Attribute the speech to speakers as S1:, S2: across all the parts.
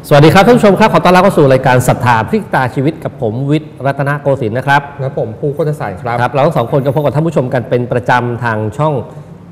S1: สวัสดีครับท่านผู้ชมครับขอต้อนรับเข้าสู่รายการศรัทธาพลิกตาชีวิตกับผมวิทย์รัตนโกสินทร์นะครับ
S2: และผมภูโคตสารครับ
S1: เราทั้งสองคนก็พบกับท่านผู้ชมกันเป็นประจำทางช่อง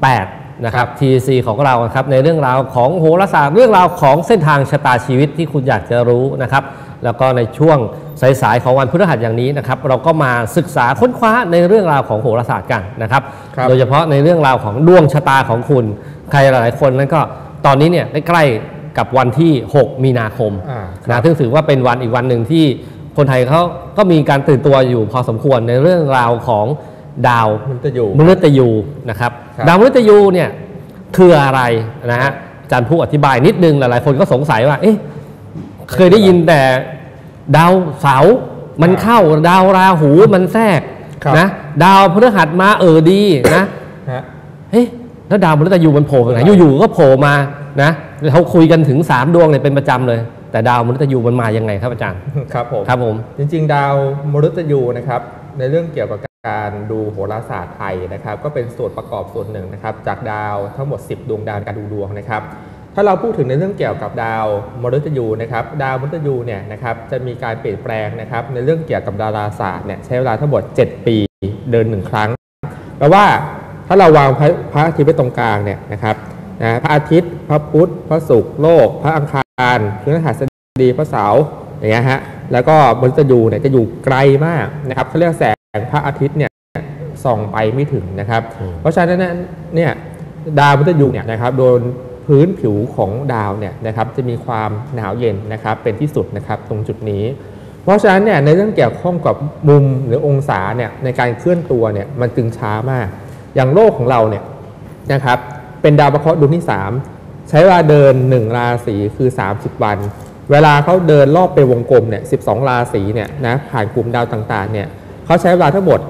S1: 8นะครับ TC ของเราครับในเรื่องราวของโหราศาสตร์เรื่องราวของเส้นทางชะตาชีวิตที่คุณอยากจะรู้นะครับแล้วก็ในช่วงสายๆของวันพฤหัสอย่างนี้นะครับเราก็มาศึกษาค้นคว้าในเรื่องราวของโหราศาสตร์กันนะครับโดยเฉพาะในเรื่องราวของดวงชะตาของคุณใครหลายๆคนนั้นก็ตอนนี้เนี่ยใกล้กับวันที่6มีนาคมนะซึ่งถือว่าเป็นวันอีกวันหนึ่งที่คนไทยเขาก็มีการตื่นตัวอยู่พอสมควรในเรื่องราวของดาวมฤตยูนะครับดาวมฤตยูเนี่ยคืออะไรนะฮะอาจารย์ผู้อธิบายนิดนึงหลายๆคนก็สงสัยว่าเอ๊ะเคยได้ยินแต่ดาวเสาร์มันเข้าดาวราหูมันแทรกนะดาวพฤหัสมาดีนะเฮ้ยแล้วดาวมฤตยูมันโผล่มาไหนอยู่ๆก็โผล่มานะเขาคุยกันถึง3ดวงเนี่ยเป็นประจำเลยแต่ดาวมฤตยูมันมายังไงครับอาจารย์
S2: ครับผมจริงๆดาวมฤตยูนะครับในเรื่องเกี่ยวกับการดูโหราศาสตร์ไทยนะครับก็เป็นส่วนประกอบส่วนหนึ่งนะครับจากดาวทั้งหมด10ดวงดาวการดูดวงนะครับถ้าเราพูดถึงในเรื่องเกี่ยวกับดาวมฤตยูนะครับดาวมฤตยูเนี่ยนะครับจะมีการเปลี่ยนแปลงนะครับในเรื่องเกี่ยวกับดาราศาสตร์เนี่ยใช้เวลาทั้งหมด7ปีเดิน1ครั้งแปลว่าถ้าเราวางพระอาทิตย์ไว้ตรงกลางเนี่ยนะครับพระอาทิตย์พระพุธพระศุกร์โลกพระอังคารพฤหัสบดีพระเสาร์อย่างเงี้ยฮะแล้วก็มฤตยูเนี่ยจะอยู่ไกลมากนะครับเขาเรียกแสงพระอาทิตย์เนี่ยส่องไปไม่ถึงนะครับเพราะฉะนั้นเนี่ยดาวมฤตยูเนี่ยนะครับโดนพื้นผิวของดาวเนี่ยนะครับจะมีความหนาวเย็นนะครับเป็นที่สุดนะครับตรงจุดนี้เพราะฉะนั้นเนี่ยในเรื่องเกี่ยวข้องกับมุมหรือองศาเนี่ยในการเคลื่อนตัวเนี่ยมันจึงช้ามากอย่างโลกของเราเนี่ยนะครับเป็นดาวพระเคราะห์ดวงที่3ใช้เวลาเดิน1ราศีคือ30วันเวลาเขาเดินรอบไปวงกลมเนี่ย12ราศีเนี่ยนะผ่านกลุ่มดาวต่างๆเนี่ยเขาใช้เวลาทั้งหมด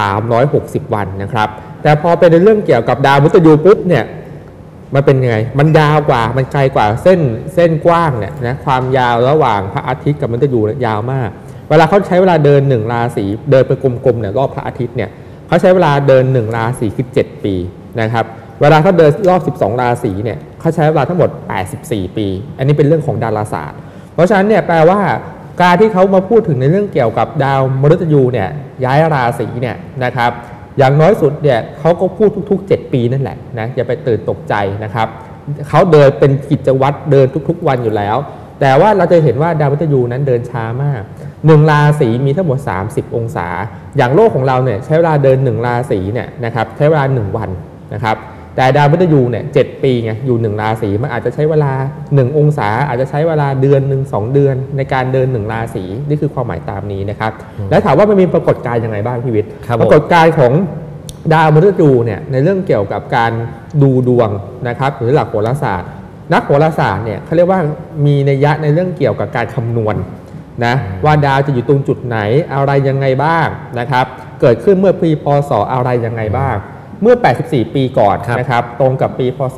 S2: 360วันนะครับแต่พอเป็นในเรื่องเกี่ยวกับดาวมฤตยูปุ๊บเนี่ยมันเป็นยังไงมันยาวกว่ามันไกลกว่าเส้นกว้างเนี่ยนะความยาวระหว่างพระอาทิตย์กับมฤตยูยาวมากเวลาเขาใช้เวลาเดิน1ราศีเดินไปกลมๆเนี่ยรอบพระอาทิตย์เนี่ยเขาใช้เวลาเดิน1ราศีคือ7ปีนะครับเวลาเขาเดินรอบ12ราศีเนี่ยเขาใช้เวลาทั้งหมด84ปีอันนี้เป็นเรื่องของดาราศาสตร์เพราะฉะนั้นเนี่ยแปลว่าการที่เขามาพูดถึงในเรื่องเกี่ยวกับดาวมฤตยูเนี่ยย้ายราศีเนี่ยนะครับอย่างน้อยสุดเนี่ยเขาก็พูดทุกๆ7ปีนั่นแหละนะอย่าไปตื่นตกใจนะครับเขาเดินเป็นกิจวัตรเดินทุกๆวันอยู่แล้วแต่ว่าเราจะเห็นว่าดาวมฤตยูนั้นเดินช้ามาก1ราศีมีทั้งหมด30องศาอย่างโลกของเราเนี่ยใช้เวลาเดิน1ราศีเนี่ยนะครับใช้เวลา1วันนะครับแต่ดาวมฤตยูเนี่ย7ปีไงอยู่1ราศีมันอาจจะใช้เวลา1องศาอาจจะใช้เวลาเดือนหนึ่ง2เดือนในการเดิน1ราศีนี่คือความหมายตามนี้นะครับแล้วถามว่ามันมีปรากฏการณ์ยังไงบ้างพี่วิทย์ปรากฏการณ์ของดาวมฤตยูเนี่ยในเรื่องเกี่ยวกับการดูดวงนะครับหรือหลักโหราศาสตร์นักโหราศาสตร์เนี่ยเขาเรียกว่ามีนัยยะในเรื่องเกี่ยวกับการคำนวณนะว่าดาวจะอยู่ตรงจุดไหนอะไรยังไงบ้างนะครับเกิดขึ้นเมื่อปีพศอะไรยังไงบ้างเมื่อ84ปีก่อนนะครับตรงกับปีพศ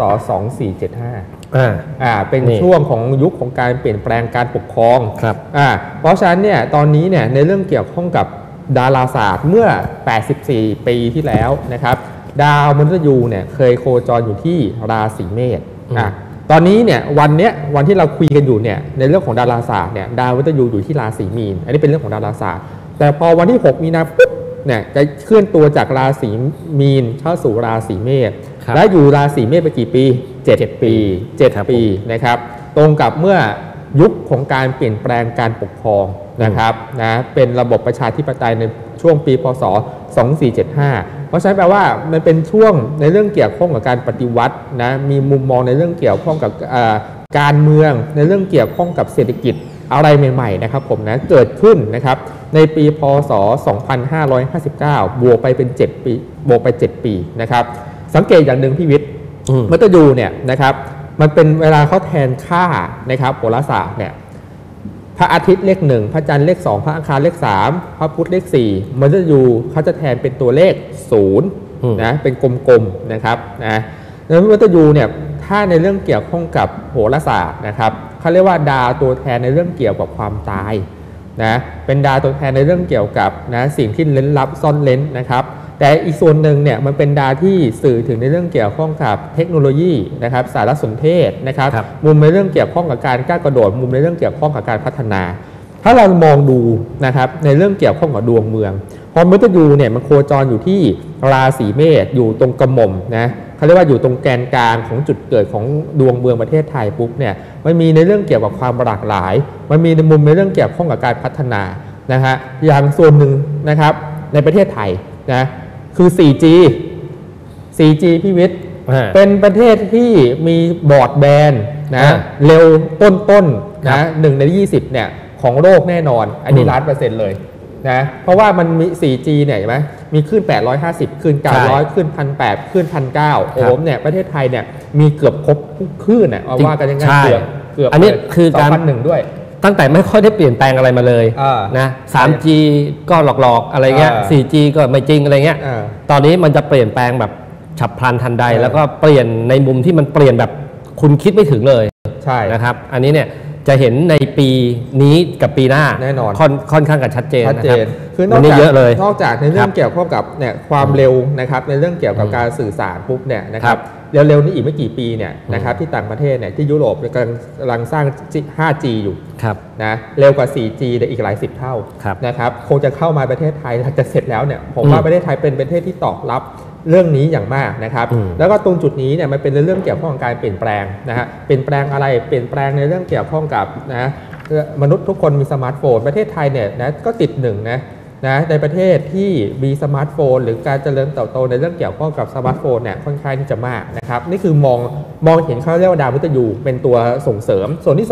S2: 2475เป็นช่วงของยุคของการเปลี่ยนแปลงการปกครองเพราะฉะนั้นเนี่ยตอนนี้เนี่ยในเรื่องเกี่ยวข้องกับดาราศาสตร์เมื่อ84ปีที่แล้วนะครับดาวมฤตยูเนี่ยเคยโคจรอยู่ที่ราศีเมษตอนนี้เนี่ยวันที่เราคุยกันอยู่เนี่ยในเรื่องของดาราศาสตร์เนี่ยดาวมฤตยูอยู่ที่ราศีมีนอันนี้เป็นเรื่องของดาราศาสตร์แต่พอวันที่6มีนาปุ๊บเนี่ยจะเคลื่อนตัวจากราศีมีนเข้าสู่ราศีเมษและอยู่ราศีเมษไปกี่ปี7ปีนะครับตรงกับเมื่อยุคของการเปลี่ยนแปลงการปกครองนะครับนะเป็นระบบประชาธิปไตยในช่วงปีพศ2475เพราะฉะนั้นแปลว่ามันเป็นช่วงในเรื่องเกี่ยวข้องกับการปฏิวัตินะมีมุมมองในเรื่องเกี่ยวข้องกับการเมืองในเรื่องเกี่ยวข้องกับเศรษฐกิจอะไรใหม่ๆนะครับผมนะเกิดขึ้นนะครับในปีพศ2559บวกไปเป็น7ปีบวกไป7ปีนะครับสังเกตอย่างหนึ่งพี่วิทย์มฤตยูเนี่ยนะครับมันเป็นเวลาเขาแทนค่านะครับโหราศาสตร์เนี่ยพระอาทิตย์เลข1พระจันทร์เลข2พระอังคารเลข3พระพุธเลข4มฤตยูเขาจะแทนเป็นตัวเลข0นะเป็นกลมๆนะครับนะแล้วมฤตยูเนี่ยถ้าในเรื่องเกี่ยวข้องกับโหราศาสตร์นะครับเขาเรียกว่าดาวตัวแทนในเรื่องเกี่ยวกับความตายนะเป็นดาวตัวแทนในเรื่องเกี่ยวกับนะสิ่งที่ลึกลับซ่อนเร้นนะครับแต่อีกส่วนหนึ่งเนี่ยมันเป็นดาวที่สื่อถึงในเรื่องเกี่ยวข้องกับเทคโนโลยีนะครับสารสนเทศนะครับมุมในเรื่องเกี่ยวข้องกับการก้าวกระโดดมุมในเรื่องเกี่ยวข้องกับการพัฒนา ถ้าเรามองดูนะครับในเรื่องเกี่ยวข้องกับดวงเมืองพอมฤตยูเนี่ยมันโคจรอยู่ที่ราศีเมษอยู่ตรงกระหม่อมนะเขาเรียกว่าอยู่ตรงแกนกลางของจุดเกิดของดวงเมืองประเทศไทยปุ๊บเนี่ยมันมีในเรื่องเกี่ยวกับความหลากหลายมันมีในมุมในเรื่องเกี่ยวข้องกับการพัฒนานะฮะอย่างส่วนหนึ่งนะครับในประเทศไทยนะคือ 4G พี่วิทย์เป็นประเทศที่มีบรอดแบนด์นะเร็วต้นนะ1 ใน 20เนี่ยของโลกแน่นอนอันนี้1,000,000%เลยนะเพราะว่ามันมี 4G เนี่ยเห็นไหมมีขึ้น850ขึ้น900ขึ้น1,800ขึ้น1,900โอ้โหเนี่ยประเทศไทยเนี่ยมีเกือบครบทุกขึ้นเอาว่ากันยังไงเกือบ
S1: อันนี้คือการ
S2: 2001ด้วย
S1: ตั้งแต่ไม่ค่อยได้เปลี่ยนแปลงอะไรมาเลยนะ 3G ก็หลอกๆอะไรเงี้ย 4G ก็ไม่จริงอะไรเงี้ยตอนนี้มันจะเปลี่ยนแปลงแบบฉับพลันทันใดแล้วก็เปลี่ยนในมุมที่มันเปลี่ยนแบบคุณคิดไม่ถึงเลย
S2: ใช่
S1: นะครับอันนี้เนี่ยจะเห็นในปีนี้กับปีหน้า
S2: แน่นอน
S1: ค่อนข้างกันชัดเจนนะครับ
S2: คือนอกจากในเรื่องเกี่ยวข้องกับเนี่ยความเร็วนะครับในเรื่องเกี่ยวกับการสื่อสารปุ๊บเนี่ยนะครับเร็วๆนี้อีกไม่กี่ปีเนี่ยนะครับที่ต่างประเทศเนี่ยที่ยุโรปกำลังสร้าง 5G อยู่นะเร็วกว่า 4G ได้อีกหลายสิบเท่านะครับคงจะเข้ามาประเทศไทยหลังจากเสร็จแล้วเนี่ยผมว่าประเทศไทยเป็นประเทศที่ตอบรับเรื่องนี้อย่างมากนะครับแล้วก็ตรงจุดนี้เนี่ยมันเป็นเรื่องเกี่ยวข้องกับการเปลี่ยนแปลงนะฮะเปลี่ยนแปลงอะไรเปลี่ยนแปลงในเรื่องเกี่ยวข้องกับนะมนุษย์ทุกคนมีสมาร์ทโฟนประเทศไทยเนี่ยนะก็ติดหนึ่งนะในประเทศที่มีสมาร์ทโฟนหรือการเจริญเติบโตในเรื่องเกี่ยวข้องกับสมาร์ทโฟนเนี่ยค่อนข้างที่จะมากนะครับนี่คือมองเห็นเขาเรียกว่าดาวมฤตยูเป็นตัวส่งเสริมส่วนที่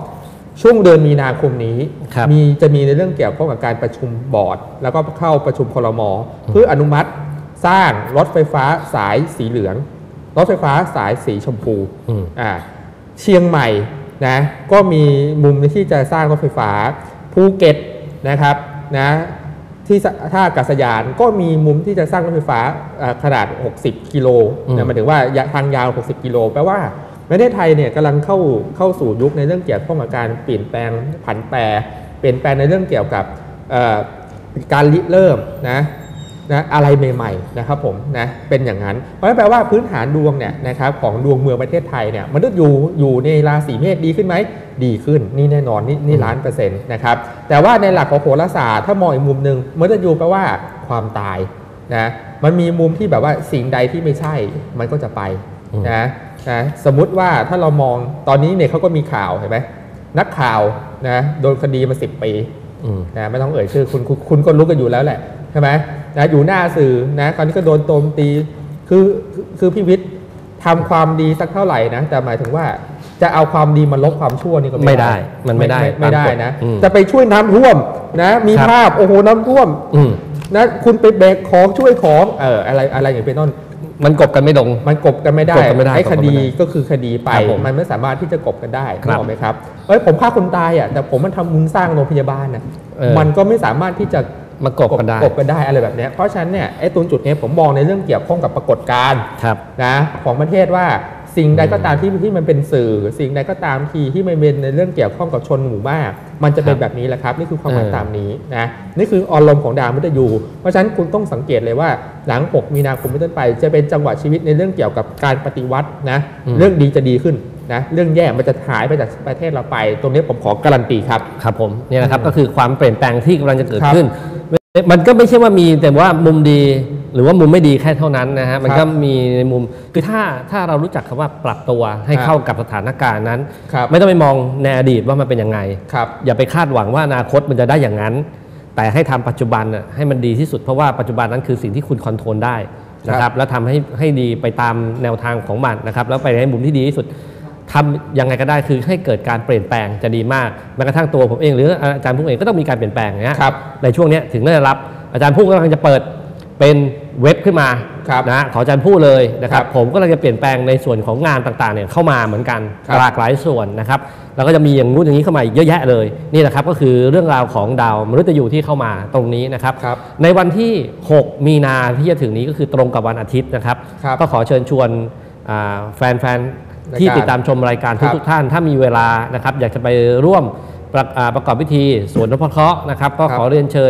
S2: 2ช่วงเดือนมีนาคมนี้จะมีในเรื่องเกี่ยวข้องกับการประชุมบอร์ดแล้วก็เข้าประชุมครม.เพื่ออนุมัติสร้างรถไฟฟ้าสายสีเหลืองรถไฟฟ้าสายสีชมพูเชียงใหม่นะก็มีมุมที่จะสร้างรถไฟฟ้าภูเก็ตนะครับนะที่ท่าอากาศยานก็มีมุมที่จะสร้างรถไฟฟ้าขนาด60กิโลหมายถึงว่าทางยาว60กิโลแปลว่าประเทศไทยเนี่ยกำลังเข้าสู่ยุคในเรื่องเกี่ยวข้องกับการเปลี่ยนแปลงผันแปรเปลี่ยนแปลงในเรื่องเกี่ยวกับการริเริ่มนะอะไรใหม่ๆนะครับผมนะเป็นอย่างนั้นเพราะนั่นแปลว่าพื้นฐานดวงเนี่ยนะครับของดวงเมืองประเทศไทยเนี่ยมันต้องอยู่ในราศีเมษดีขึ้นไหมดีขึ้นนี่แน่นอนนี่1,000,000%นะครับแต่ว่าในหลักของโหราศาสตร์ถ้ามองอีกมุมหนึ่งมันจะอยู่แปลว่าความตายนะมันมีมุมที่แบบว่าสิ่งใดที่ไม่ใช่มันก็จะไปนะสมมุติว่าถ้าเรามองตอนนี้เนี่ยเขาก็มีข่าวเห็นไหมนักข่าวนะโดนคดีมา10 ปีนะไม่ต้องเอ่ยชื่อคุณก็รู้กันอยู่แล้วแหละใช่ไหมนะอยู่หน้าสื่อนะตอนนี้ก็โดนโจมตีคือพี่วิทย์ทำความดีสักเท่าไหร่นะแต่หมายถึงว่าจะเอาความดีมาลบความชั่วนี่ก็ไม่ได้
S1: มันไม่ได้
S2: นะจะไปช่วยน้ำท่วมนะมีภาพโอ้โหน้ำท่วมนะคุณไปแบกของช่วยของอะไรอย่างเป็นต้น
S1: มันกบกันไม่ลง
S2: มันกบกันไม่ได้ไอ้คดีก็คือคดีไปมันไม่สามารถที่จะกบกันได้ถูกไหมครับผมฆ่าคนตายอ่ะแต่ผมมันทำบุญสร้างโรงพยาบาลนะมันก็ไม่สามารถที่จะ
S1: มากบกัน
S2: ได้อะไรแบบนี้เพราะฉะนั้นเนี่ยไอ้ตรงจุดนี้ผมมองในเรื่องเกี่ยวข้องกับปรากฏการณ์นะของประเทศว่าสิ่งใดก็ตามที่มันเป็นสื่อสิ่งใดก็ตามที่มันเป็นในเรื่องเกี่ยวข้องกับชนหมู่มากมันจะเป็นแบบนี้แหละครับนี่คือความหมายตามนี้นะนี่คืออารมณ์ของดาวมฤตยูเพราะฉะนั้นคุณต้องสังเกตเลยว่าหลัง6 มีนาคมเป็นต้นไปจะเป็นจังหวะชีวิตในเรื่องเกี่ยวกับการปฏิวัตินะเรื่องดีจะดีขึ้นนะเรื่องแย่มันจะหายไปจากประเทศเราไปตรงนี้ผมขอการันตีครับ
S1: ครับผมนี่นะครับก็คือความเปลี่ยนแปลงที่กำลังจะเกิดขึ้นมันก็ไม่ใช่ว่ามีแต่ว่ามุมดีหรือว่ามุมไม่ดีแค่เท่านั้นนะฮะมันก็มีในมุมคือถ้าเรารู้จักคำว่าปรับตัวให้เข้ากับสถานการณ์นั้นไม่ต้องไปมองในอดีตว่ามันเป็นยังไงอย่าไปคาดหวังว่าอนาคตมันจะได้อย่างนั้นแต่ให้ทำปัจจุบันให้มันดีที่สุดเพราะว่าปัจจุบันนั้นคือสิ่งที่คุณคอนโทรลได้นะครับแล้วทำให้ดีไปตามแนวทางของมันนะครับแล้วไปในมุมที่ดีที่สุดทำยังไงก็ได้คือให้เกิดการเปลี่ยนแปลงจะดีมากแม้กระทั่งตัวผมเองหรืออาจารย์ผู้เองก็ต้องมีการเปลี่ยนแปลงนะในช่วงนี้ถึงได้รับอาจารย์ผู้กำลังจะเปิดเป็นเว็บขึ้นมานะขออาจารย์ผู้เลยนะครับผมก็กำลังจะเปลี่ยนแปลงในส่วนของงานต่างๆเนี่ยเข้ามาเหมือนกันหลากหลายส่วนนะครับแล้วก็จะมีอย่างนู้นอย่างนี้เข้ามาอีกเยอะแยะเลยนี่แหละครับก็คือเรื่องราวของดาวมฤตยูที่เข้ามาตรงนี้นะครับในวันที่6 มีนาที่จะถึงนี้ก็คือตรงกับวันอาทิตย์นะครับก็ขอเชิญชวนแฟนที่ติดตามชมรายการทุกท่านถ้ามีเวลานะครับอยากจะไปร่วมประกอบพิธีสวดนพเคราะห์นะครับก็ขอเรียนเชิญ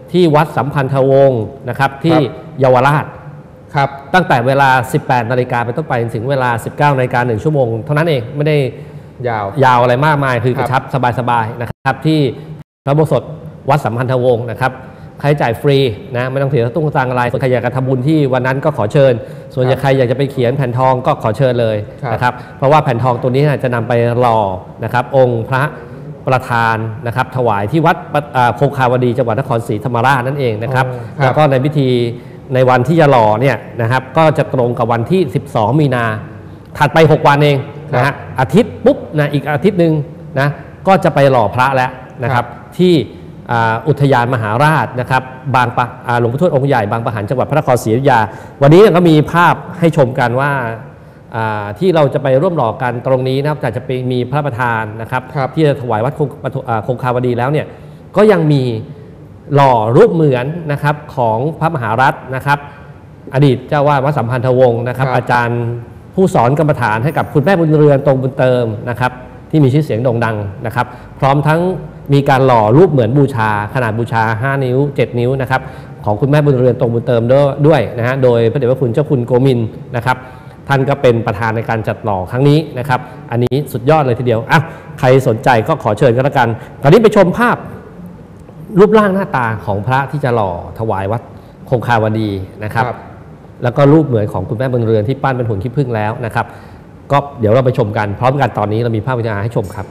S1: ที่วัดสัมพันธวงศ์นะครับที่เยาวราช
S2: ครับ
S1: ตั้งแต่เวลา 18 นาฬิกาเป็นต้นไปถึงเวลา 19 นาฬิกา1 ชั่วโมงเท่านั้นเองไม่ได้ยาวอะไรมากมายคือกระชับสบายๆนะครับที่พระอุโบสถวัดสัมพันธวงศ์นะครับค่าใช้จ่ายฟรีนะไม่ต้องเสียตุ้งตังอะไรส่วนใครอยากจะทำบุญที่วันนั้นก็ขอเชิญส่วนใครอยากจะไปเขียนแผ่นทองก็ขอเชิญเลยนะครับเพราะว่าแผ่นทองตัวนี้จะนำไปหล่อนะครับองค์พระประธานนะครับถวายที่วัดคงคาวดีจังหวัดนครศรีธรรมราชนั่นเองนะครับแล้วก็ในพิธีในวันที่จะหล่อเนี่ยนะครับก็จะตรงกับวันที่ 12 มีนาถัดไป 6 วันเองนะฮะอาทิตย์ปุ๊บนะอีกอาทิตย์หนึ่งนะก็จะไปหล่อพระแล้วนะครับที่อุทยานมหาราชนะครับหลวงพ่อทวดองค์ใหญ่บางปะหันจังหวัดพระนครศรีอยุธยาวันนี้ก็มีภาพให้ชมกันว่าที่เราจะไปร่วมหล่อกันตรงนี้นะครับจะไปมีพระประธานนะครับที่จะถวายวัดคงคาวดีแล้วเนี่ยก็ยังมีหล่อรูปเหมือนนะครับของพระมหารัตน์นะครับอดีตเจ้าวาดวัดสัมพันธวงศ์นะครับอาจารย์ผู้สอนกรรมฐานให้กับคุณแม่บุญเรือนตรงบุญเติมนะครับที่มีชื่อเสียงโด่งดังนะครับพร้อมทั้งมีการหล่อรูปเหมือนบูชาขนาดบูชา5 นิ้ว 7 นิ้วนะครับของคุณแม่บุญเรือนตรงบุญเติมด้วยนะฮะโดยพระเดชพระคุณเจ้าคุณโกมินนะครับท่านก็เป็นประธานในการจัดหล่อครั้งนี้นะครับอันนี้สุดยอดเลยทีเดียวใครสนใจก็ขอเชิญก็แล้วกันตอนนี้ไปชมภาพรูปร่างหน้าตาของพระที่จะหล่อถวายวัดคงคาวดีนะครับแล้วก็รูปเหมือนของคุณแม่บุญเรือนที่ปั้นเป็นหุ่นขี้ผึ้งแล้วนะครับก็เดี๋ยวเราไปชมกันพร้อมกันตอนนี้เรามีภาพวิจารณ์ให้ชมครับ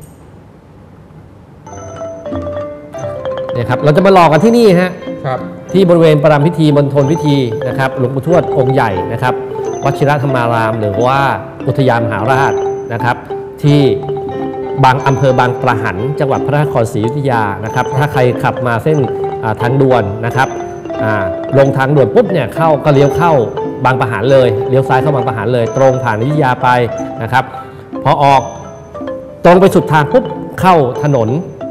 S1: เนี่ยครับเราจะมาหล่อกันที่นี่ฮะที่บริเวณประรำพิธีมณฑลพิธีนะครับหลวงปู่ทวดองค์ใหญ่นะครับวชิรธรรมารามหรือว่าอุทยานมหาราชนะครับที่อำเภอบางปะหันจังหวัดพระนครศรีอยุธยานะครับถ้าใครขับมาเส้นทางด่วนนะครับลงทางด่วนปุ๊บเนี่ยก็เลี้ยวเข้าบางปะหันเลยเลี้ยวซ้ายเข้าบางปะหันเลยตรงผ่านอยุธยาไปนะครับพอออกตรงไปสุดทางปุ๊บเข้าถนน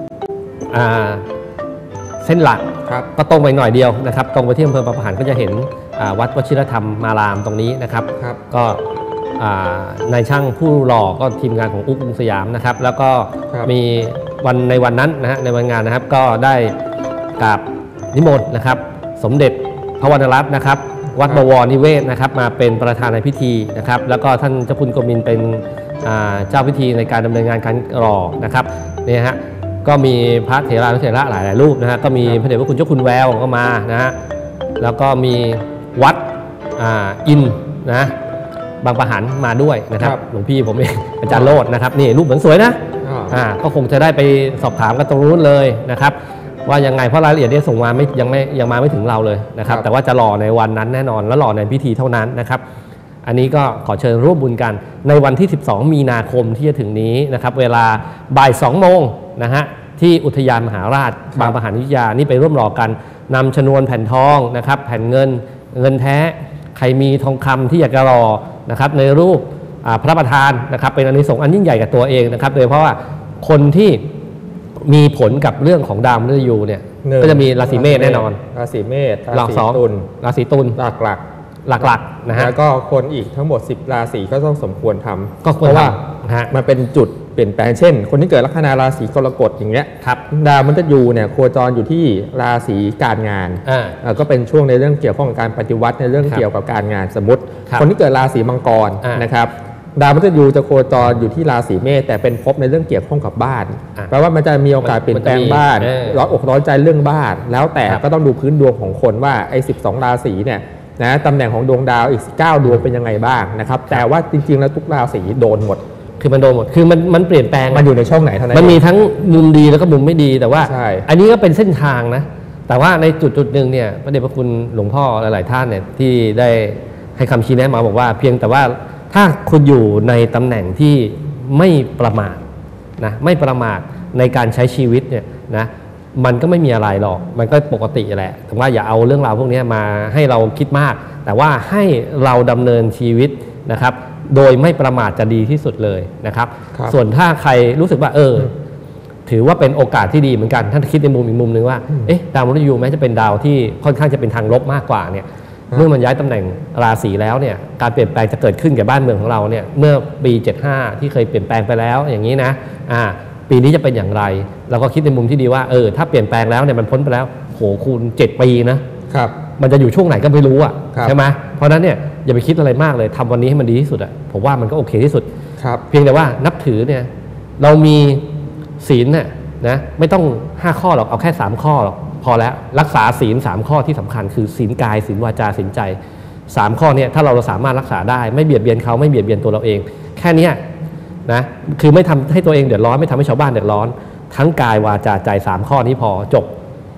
S1: เส้นหลักก็ตรงไปหน่อยเดียวนะครับตรงไปที่อำเภอบางปะหันก็จะเห็นวัดวชิรธรรมารามตรงนี้นะครับก็นายช่างผู้หล่อก็ทีมงานของอุ๊กกรุงสยามนะครับแล้วก็มีในวันนั้นนะฮะในวันงานนะครับก็ได้กราบนิมนต์นะครับสมเด็จพระวรรณรัตน์นะครับวัดบวรนิเวศนะครับมาเป็นประธานในพิธีนะครับแล้วก็ท่านเจ้าคุณโกมินเป็นเจ้าพิธีในการดำเนินงานการหล่อนะครับเนี่ยฮะก็มีพระเถรานุเถระหลายรูปนะฮะก็มีพระเดชพระคุณเจ้าคุณแววก็มานะฮะแล้วก็มีวัดอินนะบางปะหันมาด้วยนะครับหลวงพี่ผมเองอาจารย์โลดนะครับนี่รูปเหมือนสวยนะก็คงจะได้ไปสอบถามกันตรงนู้นเลยนะครับว่ายังไงเพราะรายละเอียดที่ส่งมายังมาไม่ถึงเราเลยนะครับแต่ว่าจะหล่อในวันนั้นแน่นอนและหล่อในพิธีเท่านั้นนะครับอันนี้ก็ขอเชิญร่วมบุญกันในวันที่ 12 มีนาคมที่จะถึงนี้นะครับเวลาบ่าย 2 โมงนะฮะที่อุทยานมหาราชบางปะหันอยุธยานี่ไปร่วมหล่อกันนำชนวนแผ่นทองนะครับแผ่นเงินแท้ใครมีทองคำที่อยากจะหล่อนะครับในรูปพระประธานนะครับเป็นอานิสงส์อันยิ่งใหญ่กับตัวเองนะครับโดยเพราะว่าคนที่มีผลกับเรื่องของดาวมฤตยูเนี่ยก็จะมีราศีเมษแน่นอน
S2: ราศีเมษราศีตุล
S1: ราศีตุล
S2: หลัก
S1: นะฮะ
S2: แล้วก็คนอีกทั้งหมด10ราศีก็ต้องสมควรทำ
S1: ก็เพราะว่า
S2: มันเป็นจุดเปลี่ยนแปลงเช่นคนที่เกิดลัคนาราศีกรกฎอย่างเงี้ยดาวมฤตยูเนี่ยโคจรอยู่ที่ราศีการงานก็เป็นช่วงในเรื่องเกี่ยวข้องกับการปฏิวัติในเรื่องเกี่ยวกับการงานสมมติคนที่เกิดราศีมังกรนะครับดาวมฤตยูจะโคจรอยู่ที่ราศีเมษแต่เป็นภพในเรื่องเกี่ยวข้องกับบ้านแปลว่ามันจะมีโอกาสเปลี่ยนแปลงบ้านร้อนอกร้อนใจเรื่องบ้านแล้วแต่ก็ต้องดูพื้นดวงของคนว่าไอ้12ราศีเนี่ยนะตำแหน่งของดวงดาวอีก9ดวงเป็นยังไงบ้างนะครับแต่ว่าจริงๆแล้วทุกราศีโดนหมด
S1: คือมันโดนหมดคือมันเปลี่ยนแปลง
S2: มันอยู่ในช่องไหนเท่านั้น
S1: มันมีทั้งมุมดีแล้วก็มุมไม่ดีแต่ว่าอันนี้ก็เป็นเส้นทางนะแต่ว่าในจุดหนึ่งเนี่ยพระเดชพระคุณหลวงพ่อหลายๆท่านเนี่ยที่ได้ให้คำชี้แนะมาบอกว่าเพียงแต่ว่าถ้าคุณอยู่ในตำแหน่งที่ไม่ประมาทนะไม่ประมาทในการใช้ชีวิตเนี่ยนะมันก็ไม่มีอะไรหรอกมันก็ปกติแหละแต่ว่าอย่าเอาเรื่องราวพวกนี้มาให้เราคิดมากแต่ว่าให้เราดำเนินชีวิตนะครับโดยไม่ประมาทจะดีที่สุดเลยนะครับส่วนถ้าใครรู้สึกว่าถือว่าเป็นโอกาสที่ดีเหมือนกันท่านคิดในมุมอีกมุมหนึ่งว่าดาวมฤตยูแม้จะเป็นดาวที่ค่อนข้างจะเป็นทางลบมากกว่าเนี่ยเมื่อมันย้ายตำแหน่งราศีแล้วเนี่ยการเปลี่ยนแปลงจะเกิดขึ้นแก่บ้านเมืองของเราเนี่ยเมื่อปี75ที่เคยเปลี่ยนแปลงไปแล้วอย่างนี้นะปีนี้จะเป็นอย่างไรเราก็คิดในมุมที่ดีว่าถ้าเปลี่ยนแปลงแล้วเนี่ยมันพ้นไปแล้วโหคูณ7 ปีนะครับ มันจะอยู่ช่วงไหนก็ไม่รู้อ่ะใช่ไหมเพราะฉะนั้นเนี่ยอย่าไปคิดอะไรมากเลยทำวันนี้ให้มันดีที่สุดอ่ะผมว่ามันก็โอเคที่สุดเพียงแต่ว่านับถือเนี่ยเรามีศีลเนี่ยนะไม่ต้อง5 ข้อหรอกเอาแค่3 ข้อหรอกพอแล้วรักษาศีล3 ข้อที่สำคัญคือศีลกายศีลวาจาศีลใจ3 ข้อเนี่ยถ้าเราสามารถรักษาได้ไม่เบียดเบียนเขาไม่เบียดเบียนตัวเราเองแค่นี้นะคือไม่ทำให้ตัวเองเดือดร้อนไม่ทำให้ชาวบ้านเดือดร้อนทั้งกายวาจาใจ3 ข้อนี้พอจบ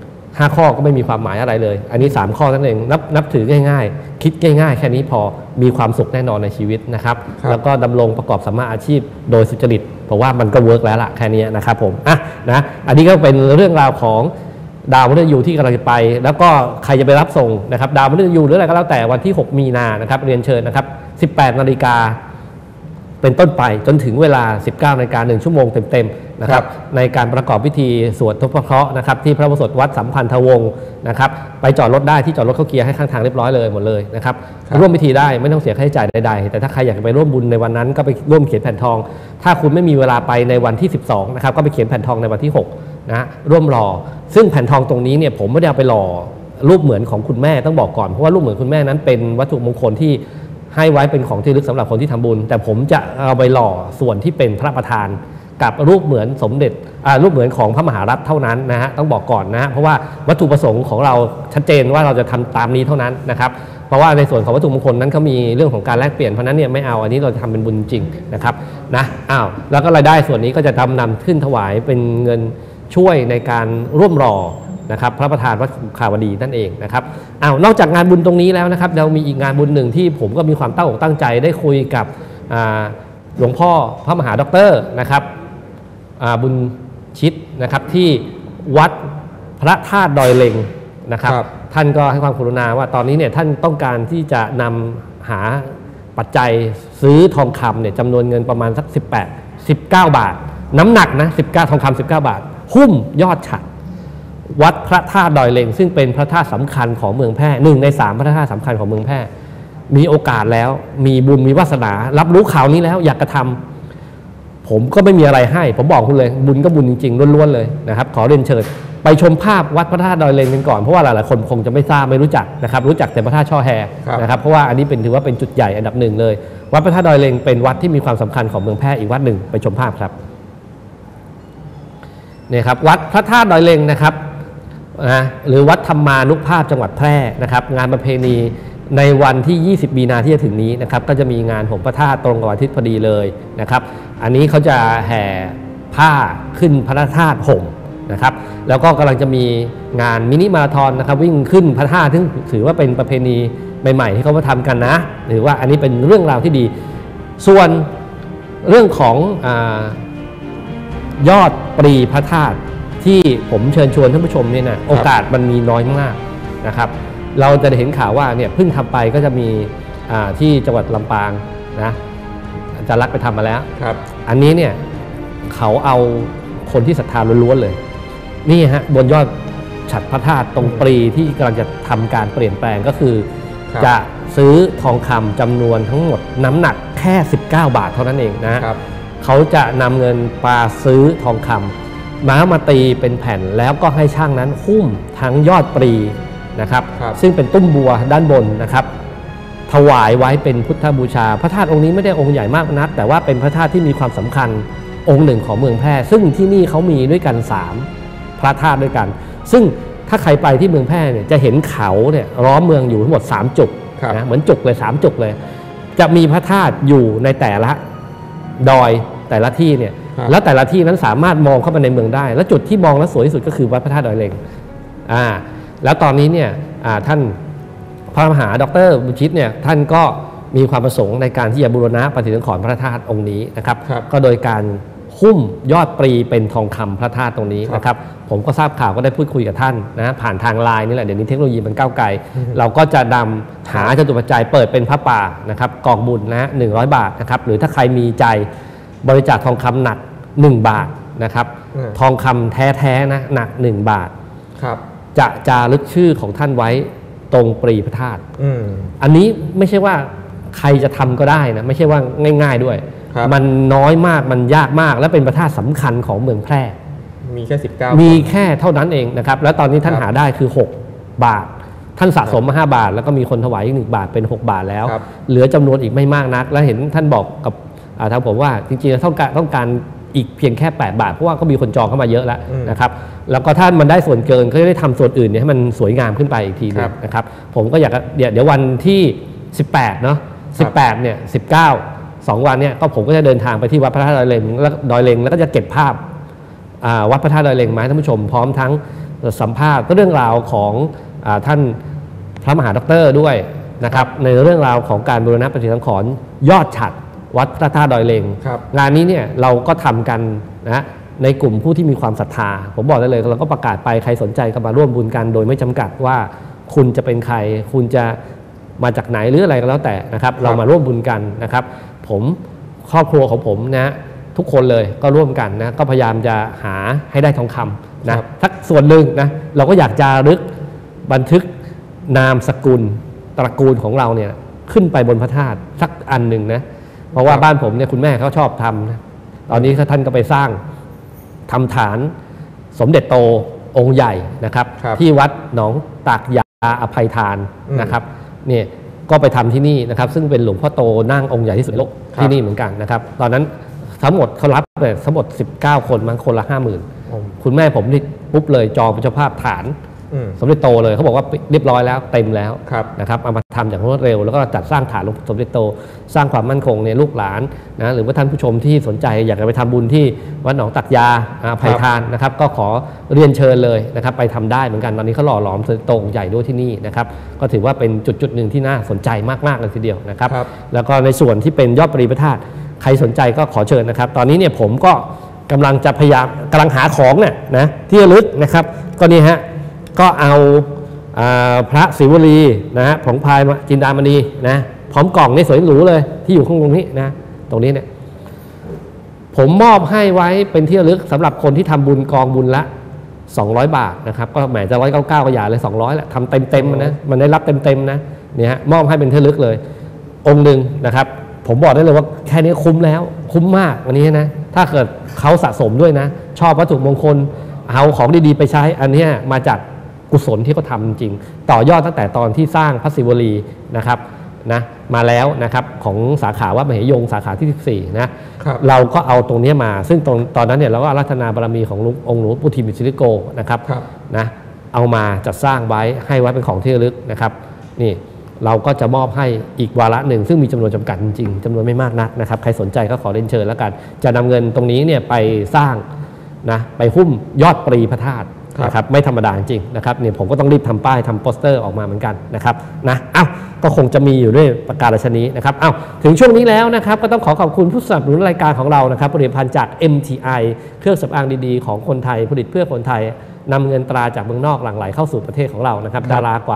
S1: 5 ข้อก็ไม่มีความหมายอะไรเลยอันนี้3 ข้อนั่นเองนับถือง่ายๆคิดง่ายๆแค่นี้พอมีความสุขแน่นอนในชีวิตนะครับแล้วก็ดำรงประกอบสัมมาอาชีพโดยสุจริตเพราะว่ามันก็เวิร์กแล้วล่ะแค่นี้นะครับผมนะอันนี้ก็เป็นเรื่องราวของดาวมฤตยูที่กำลังจะไปแล้วก็ใครจะไปรับส่งนะครับดาวมฤตยูหรืออะไรก็แล้วแต่วันที่6 มีนานะครับเรียนเชิญนะครับ18 นาฬิกาเป็นต้นไปจนถึงเวลา 19 นาฬิกา1 ชั่วโมงเต็มๆนะครับในการประกอบพิธีสวดทศเคราะห์นะครับที่พระอุโบสถวัดสัมพันธวงศ์นะครับไปจอดรถได้ที่จอดรถเขาเคลียร์ให้ข้างทางเรียบร้อยเลยหมดเลยนะครับร่วมพิธีได้ไม่ต้องเสียค่าใช้จ่ายใดๆแต่ถ้าใครอยากไปร่วมบุญในวันนั้นก็ไปร่วมเขียนแผ่นทองถ้าคุณไม่มีเวลาไปในวันที่12นะครับก็ไปเขียนแผ่นทองในวันที่6นะร่วมรอซึ่งแผ่นทองตรงนี้เนี่ยผมไม่ได้เอาไปหล่อรูปเหมือนของคุณแม่ต้องบอกก่อนเพราะว่ารูปเหมือนคุณแม่นั้นเป็นวัตถุมงคลที่ให้ไว้เป็นของที่ระลึกสำหรับคนที่ทำบุญแต่ผมจะเอาไปหล่อส่วนที่เป็นพระประธานกับรูปเหมือนสมเด็จรูปเหมือนของพระมหารัฐเท่านั้นนะฮะต้องบอกก่อนนะเพราะว่าวัตถุประสงค์ของเราชัดเจนว่าเราจะทำตามนี้เท่านั้นนะครับเพราะว่าในส่วนของวัตถุมงคลนั้นเขามีเรื่องของการแลกเปลี่ยนเพราะนั้นเนี่ยไม่เอาอันนี้เราจะทำเป็นบุญจริงนะครับนะแล้วก็รายได้ส่วนนี้ก็จะนำขึ้นถวายเป็นเงินช่วยในการร่วมรอนะครับพระประธานวัดสุขาวดีนั่นเองนะครับนอกจากงานบุญตรงนี้แล้วนะครับเรามีอีกงานบุญหนึ่งที่ผมก็มีความตั้งอกตั้งใจได้คุยกับหลวงพ่อพระมหาด็อกเตอร์นะครับบุญชิตนะครับที่วัดพระธาตุดอยเล็งนะครับท่านก็ให้ความกรุณาว่าตอนนี้เนี่ยท่านต้องการที่จะนำหาปัจจัยซื้อทองคำเนี่ยจำนวนเงินประมาณสัก19 บาทน้ำหนักนะ19ทองคำ19 บาทหุ้มยอดฉัตรวัดพระธาตุดอยเล็งซึ่งเป็นพระธาตุสำคัญของเมืองแพร่1 ใน 3พระธาตุสำคัญของเมืองแพร่มีโอกาสแล้วมีบุญมีวาสนารับรู้ข่าวนี้แล้วอยากกระทำผมก็ไม่มีอะไรให้ผมบอกคุณเลยบุญก็บุญจริงๆล้วนๆเลยนะครับขอเรียนเชิญไปชมภาพวัดพระธาตุดอยเล็งกันก่อนเพราะว่าหลายๆคนคงจะไม่ทราบไม่รู้จักนะครับรู้จักแต่พระธาตุช่อแฮนะครับเพราะว่าอันนี้ถือว่าเป็นจุดใหญ่อันดับ1เลยวัดพระธาตุดอยเล็งเป็นวัดที่มีความสำคัญของเมืองแพร่อีกวัดหนึ่งไปชมภาพครับนี่ครับวัดพระธาตุดอยเล็งนะครับหรือวัดธรรมานุภาพจังหวัดแพร่นะครับงานประเพณีในวันที่20 มีนาที่จะถึงนี้นะครับก็จะมีงานห่มพระธาตุตรงกับวันอาทิตย์พอดีเลยนะครับอันนี้เขาจะแห่ผ้าขึ้นพระธาตุห่มนะครับแล้วก็กำลังจะมีงานมินิมาราธอนนะครับวิ่งขึ้นพระธาตุซึ่งถือว่าเป็นประเพณีใหม่ๆที่เขามาทำกันนะหรือว่าอันนี้เป็นเรื่องราวที่ดีส่วนเรื่องของยอดปรีพระธาตุที่ผมเชิญชวนท่านผู้ชมเนี่ยนะโอกาสมันมีน้อยมากนะครับเราจะเห็นข่าวว่าเนี่ยเพิ่งทำไปก็จะมีที่จังหวัดลำปางนะอาจารย์ลักษณ์ไปทำมาแล้วอันนี้เนี่ยเขาเอาคนที่ศรัทธาล้วนๆเลยนี่ฮะบนยอดฉัตรพระธาตุตรงปรีที่กำลังจะทำการเปลี่ยนแปลงก็คือจะซื้อทองคำจำนวนทั้งหมดน้ำหนักแค่19 บาทเท่านั้นเองนะเขาจะนำเงินมาซื้อทองคำมาตีเป็นแผ่นแล้วก็ให้ช่างนั้นหุ้มทั้งยอดปรีนะครับซึ่งเป็นตุ้มบัวด้านบนนะครับถวายไว้เป็นพุทธบูชาพระธาตุองค์นี้ไม่ได้องค์ใหญ่มากนักแต่ว่าเป็นพระธาตุที่มีความสำคัญองค์หนึ่งของเมืองแพร่ซึ่งที่นี่เขามีด้วยกัน3พระธาตุด้วยกันซึ่งถ้าใครไปที่เมืองแพร่เนี่ยจะเห็นเขาเนี่ยล้อมเมืองอยู่ทั้งหมด3 จุกนะเหมือนจุกเลย3 จุกเลยจะมีพระธาตุอยู่ในแต่ละดอยแต่ละที่เนี่ยแล้วแต่ละที่นั้นสามารถมองเข้าไปในเมืองได้และจุดที่มองแล้วสวยที่สุดก็คือวัดพระธาตุดอยเล็งแล้วตอนนี้เนี่ยท่านพระมหาดร.บุญชิตเนี่ยท่านก็มีความประสงค์ในการที่จะบูรณะปฏิสังขรณ์พระธาตุองค์นี้นะครับก็โดยการหุ้มยอดปรีเป็นทองคำพระธาตุตรงนี้นะครับผมก็ทราบข่าวก็ได้พูดคุยกับท่านนะผ่านทางไลน์นี่แหละเดี๋ยวนี้เทคโนโลยีมันก้าวไกลเราก็จะนำหาจตุปัจจัยเปิดเป็นพระป่านะครับกองบุญนะ100 บาทนะครับหรือถ้าใครมีใจบริจาคทองคำหนัก1 บาทนะครับทองคำแท้ๆนะหนัก1 บาทจะจารึกชื่อของท่านไว้ตรงปรีพระธาตุอันนี้ไม่ใช่ว่าใครจะทำก็ได้นะไม่ใช่ว่าง่ายๆด้วยมันน้อยมากมันยากมากและเป็นพระธาตุสำคัญของเมืองแพร่
S2: มีแค่19
S1: มีแค่เท่านั้นเองนะครับแล้วตอนนี้ท่านหาได้คือ6 บาทท่านสะสมมา5 บาทแล้วก็มีคนถวายอีก1 บาทเป็น6 บาทแล้วเหลือจำนวนอีกไม่มากนักแล้วเห็นท่านบอกกับทางผมว่าจริงๆต้องการอีกเพียงแค่8 บาทเพราะว่าก็มีคนจองเข้ามาเยอะแล้วนะครับแล้วก็ถ้ามันได้ส่วนเกินก็จะได้ทำส่วนอื่นเนี่ยให้มันสวยงามขึ้นไปอีกทีนึงนะครับผมก็อยากเดี๋ยววันที่18เนาะ18เนี่ย19 2 วันเนี่ยก็ผมก็จะเดินทางไปที่วัดพระธาตุดอยเล็งแล้วก็จะเก็บภาพวัดพระธาตุดอยเล็งมาให้ท่านผู้ชมพร้อมทั้งสัมภาษณ์เรื่องราวของท่านพระมหาดรด้วยนะครับในเรื่องราวของการบูรณะปฏิสังขรณ์ยอดฉัตรวัดพระธาตุดอยเล็งงานนี้เนี่ยเราก็ทำกันนะในกลุ่มผู้ที่มีความศรัทธาผมบอกได้เลยเราก็ประกาศไปใครสนใจก็มาร่วมบุญกันโดยไม่จำกัดว่าคุณจะเป็นใครคุณจะมาจากไหนหรืออะไรก็แล้วแต่นะครับเรามาร่วมบุญกันนะครับผมครอบครัวของผมนะทุกคนเลยก็ร่วมกันนะก็พยายามจะหาให้ได้ทองคำนะสักส่วนหนึ่งนะเราก็อยากจะบันทึกนามสกุลตระกูลของเราเนี่ยขึ้นไปบนพระธาตุสักอันหนึ่งนะเพราะว่าบ้านผมเนี่ยคุณแม่เขาชอบทำนะตอนนี้ท่านก็ไปสร้างทำฐานสมเด็จโตองค์ใหญ่นะครับที่วัดหนองตากยาอภัยทานนะครับเนี่ยก็ไปทำที่นี่นะครับซึ่งเป็นหลวงพ่อโตนั่งองค์ใหญ่ที่สุดในโลกที่นี่เหมือนกันนะครับตอนนั้นทั้งหมดเขารับเลยทั้งหมด19 คนมั้งคนละ 50,000คุณแม่ผมนี่ปุ๊บเลยจองเป็นเจ้าภาพฐานสมเด็จโตเลยเขาบอกว่าเรียบร้อยแล้วเต็มแล้วนะครับเอามาทำอย่างรวดเร็วแล้วก็จัดสร้างฐานสมเด็จโตสร้างความมั่นคงในลูกหลานนะหรือว่าท่านผู้ชมที่สนใจอยากจะไปทำบุญที่วัดหนองตักยาอภัยทานนะครับก็ขอเรียนเชิญเลยนะครับไปทำได้เหมือนกันตอนนี้เขาหล่อหลอมสมเด็จโตใหญ่ด้วยที่นี่นะครับก็ถือว่าเป็นจุดหนึ่งที่น่าสนใจมากๆเลยทีเดียวนะครับแล้วก็ในส่วนที่เป็นยอดปริพระธาตุใครสนใจก็ขอเชิญนะครับตอนนี้เนี่ยผมก็กำลังจะพยายามกำลังหาของเนี่ยนะที่ระลึกนะครับก็นี่ฮะก็เอาพระศิวลีนะฮะของพายจินดามณีนะพร้อมกล่องนี่สวยหรูเลยที่อยู่ข้างตรงนี้นะตรงนี้เนี่ยผมมอบให้ไว้เป็นที่ระลึกสำหรับคนที่ทำบุญกองบุญละ200 บาทนะครับก็แหมจะ199ก็อย่าเลย200แหละทำเต็มนะมันได้รับเต็มนะเนี่ยฮะมอบให้เป็นที่ระลึกเลยองค์หนึ่งนะครับผมบอกได้เลยว่าแค่นี้คุ้มแล้วคุ้มมากอันนี้นะถ้าเกิดเขาสะสมด้วยนะชอบวัตถุมงคลเอาของดีๆไปใช้อันนี้มาจากกุศลที่เขาทำจริงต่อยอดตั้งแต่ตอนที่สร้างพระศิวลีนะครับนะมาแล้วนะครับของสาขาวัดมเหยงสาขาที่14นะเราก็เอาตรงนี้มาซึ่งตอนนั้นเนี่ยเราก็อาราธนาบารมีขององค์หลวงปู่ทิมศิริโกนะครับนะเอามาจัดสร้างไว้ให้ไว้เป็นของที่ระลึกนะครับนี่เราก็จะมอบให้อีกวาระหนึ่งซึ่งมีจำนวนจำกัดจริงๆจำนวนไม่มากนักนะครับใครสนใจก็ขอเรียนเชิญแล้วกันจะนำเงินตรงนี้เนี่ยไปสร้างนะไปหุ้มยอดปรีพระธาตุนะครับไม่ธรรมดาจริงนะครับเนี่ยผมก็ต้องรีบทำป้ายทำโปสเตอร์ออกมาเหมือนกันนะครับนะก็คงจะมีอยู่ด้วยประกาศชนี้นะครับถึงช่วงนี้แล้วนะครับก็ต้องขอบคุณผู้สนับสนุนรายการของเรานะครับผลิตภัณฑ์จาก MTI เครื่องสำอางดีๆของคนไทยผลิตเพื่อคนไทยนำเงินตราจากเมืองนอกหลั่งไหลเข้าสู่ประเทศของเรานะครับดารากว่า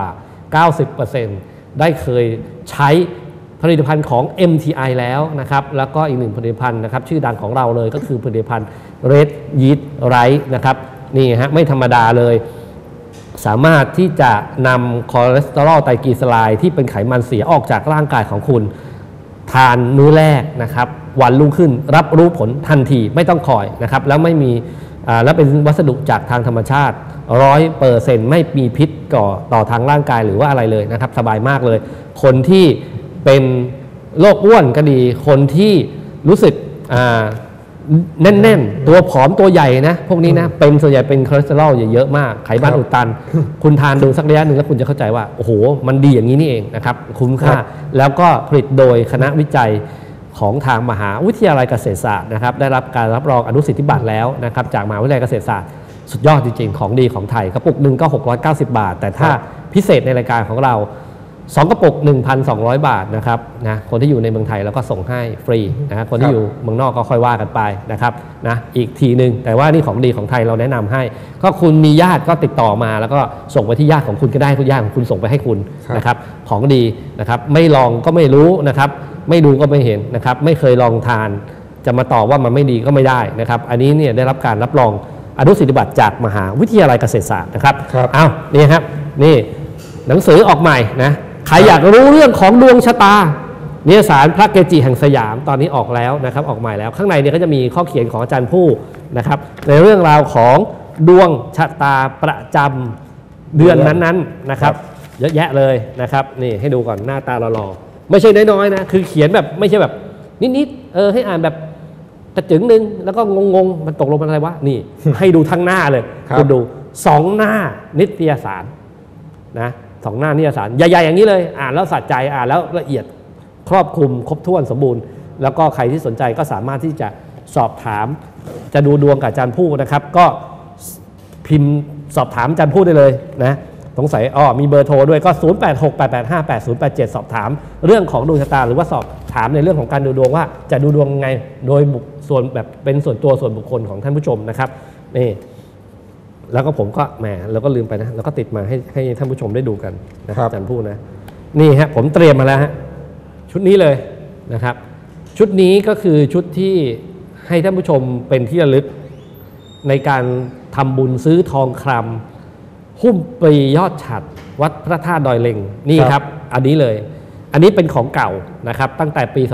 S1: 90% ได้เคยใช้ผลิตภัณฑ์ของ MTI แล้วนะครับแล้วก็อีกหนึ่งผลิตภัณฑ์นะครับชื่อดังของเราเลยก็คือผลิตภัณฑ์ Red Yeast Right นะครับนี่ฮะไม่ธรรมดาเลยสามารถที่จะนำคอเลสเตอรอลไตรกลีเซอไรด์ที่เป็นไขมันเสียออกจากร่างกายของคุณทานมื้อแรกนะครับวันรุ่งขึ้นรับรู้ผลทันทีไม่ต้องคอยนะครับแล้วไม่มีแล้วเป็นวัสดุจากทางธรรมชาติ 100% ไม่มีพิษต่อทางร่างกายหรือว่าอะไรเลยนะครับสบายมากเลยคนที่เป็นโรคอ้วนก็ดีคนที่รู้สึกแน่นๆตัวผอมตัวใหญ่นะพวกนี้นะเป็นส่วนใหญ่เป็นคอเลสเตอรอลเยอะมากไขมันอุดตันคุณทานดูสักระยะหนึ่งแล้วคุณจะเข้าใจว่าโอ้โหมันดีอย่างนี้นี่เองนะครับคุ้มค่าแล้วก็ผลิตโดยคณะวิจัยของทางมหาวิทยาลัยเกษตรศาสตร์นะครับได้รับการรับรองอนุสิทธิบัตรแล้วนะครับจากมหาวิทยาลัยเกษตรศาสตร์สุดยอดจริงๆของดีของไทยกระปุกหนึ่งก็690 บาทแต่ถ้าพิเศษในรายการของเรา2 กระปุก 1,200 บาทนะครับนะคนที่อยู่ในเมืองไทยเราก็ส่งให้ฟรีนะคนที่อยู่เมืองนอกก็ค่อยว่ากันไปนะครับนะอีกทีหนึ่งแต่ว่านี่ของดีของไทยเราแนะนำให้ก็คุณมีญาติก็ติดต่อมาแล้วก็ส่งไปที่ญาติของคุณก็ได้คุณญาติของคุณส่งไปให้คุณนะครับของดีนะครับไม่ลองก็ไม่รู้นะครับไม่ดูก็ไม่เห็นนะครับไม่เคยลองทานจะมาตอบว่ามันไม่ดีก็ไม่ได้นะครับอันนี้เนี่ยได้รับการรับรองอนุสิทธิบัตรจากมหาวิทยาลัยเกษตรศาสตร์นะครับนี่ครับนี่หนังสือออกใหม่นะใครอยากรู้เรื่องของดวงชะตานิยสารพระเกจิแห่งสยามตอนนี้ออกแล้วนะครับออกใหม่แล้วข้างในเนี่ยก็จะมีข้อเขียนของอาจารย์ผู้นะครับในเรื่องราวของดวงชะตาประจำเดือนนั้นๆนะครับเยอะแยะเลยนะครับนี่ให้ดูก่อนหน้าตาหล่อๆไม่ใช่น้อยๆนะคือเขียนแบบไม่ใช่แบบนิดๆให้อ่านแบบกระจึงนึงแล้วก็งงๆมันตกลงเป็นอะไรวะนี่ ให้ดูทั้งหน้าเลยคุณดู2 หน้านิตยสารนะ2 หน้านิตยสารใหญ่ๆอย่างนี้เลยอ่านแล้วสะใจอ่านแล้วละเอียดครอบคลุมครบถ้วนสมบูรณ์แล้วก็ใครที่สนใจก็สามารถที่จะสอบถามจะดูดวงกับอาจารย์ผู้นะครับก็พิมพ์สอบถามอาจารย์ผู้ได้เลยนะสงสัยมีเบอร์โทรด้วยก็ 0868858087 สอบถามเรื่องของดวงชะตาหรือว่าสอบถามในเรื่องของการดูดวงว่าจะดูดวงไงโดยส่วนแบบเป็นส่วนตัวส่วนบุคคลของท่านผู้ชมนะครับนี่แล้วก็ผมก็แหมเราก็ลืมไปนะแล้วก็ติดมาให้ท่านผู้ชมได้ดูกันนะครับอาจารย์ผู้นะนี่ฮะผมเตรียมมาแล้วฮะชุดนี้เลยนะครับชุดนี้ก็คือชุดที่ให้ท่านผู้ชมเป็นที่ระลึกในการทำบุญซื้อทองคำหุ้มปรียอดฉัตรวัดพระธาตุดอยเล็งนี่ครับอันนี้เลยอันนี้เป็นของเก่านะครับตั้งแต่ปี